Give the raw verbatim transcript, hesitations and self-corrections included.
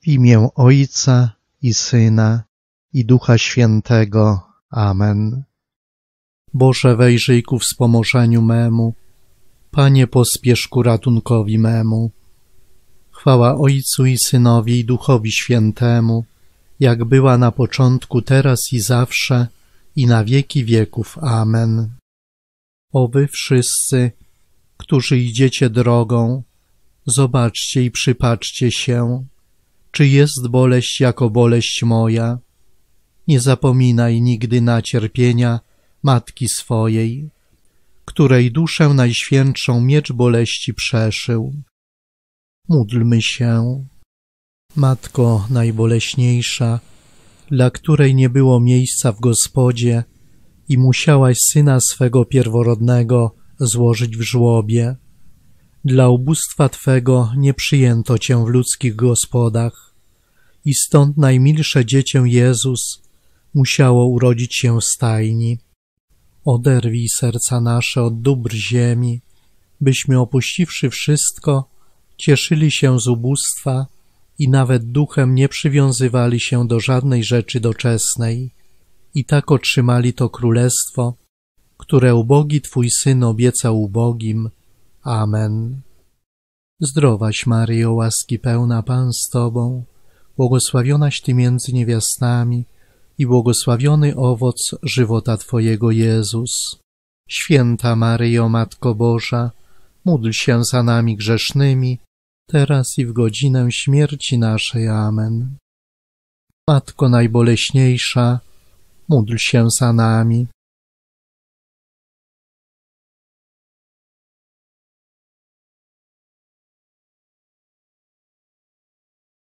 W imię Ojca i Syna, i Ducha Świętego. Amen. Boże, wejrzyj ku wspomożeniu memu. Panie, pospiesz ku ratunkowi memu. Chwała Ojcu i Synowi, i Duchowi Świętemu, jak była na początku, teraz i zawsze, i na wieki wieków. Amen. O wy wszyscy, którzy idziecie drogą, zobaczcie i przypatrzcie się, czy jest boleść jako boleść moja. Nie zapominaj nigdy na cierpienia Matki swojej, której duszę najświętszą miecz boleści przeszył. Módlmy się. Matko najboleśniejsza, dla której nie było miejsca w Gospodzie i musiałaś Syna swego pierworodnego złożyć w żłobie, dla ubóstwa Twego nie przyjęto Cię w ludzkich gospodach i stąd najmilsze dziecię Jezus musiało urodzić się w stajni. Oderwij serca nasze od dóbr ziemi, byśmy opuściwszy wszystko, cieszyli się z ubóstwa i nawet duchem nie przywiązywali się do żadnej rzeczy doczesnej i tak otrzymali to królestwo, które ubogi Twój Syn obiecał ubogim. Amen. Zdrowaś Maryjo, łaski pełna, Pan z Tobą, błogosławionaś Ty między niewiastami i błogosławiony owoc żywota Twojego, Jezus. Święta Maryjo, Matko Boża, módl się za nami grzesznymi, teraz i w godzinę śmierci naszej. Amen. Matko najboleśniejsza, módl się za nami.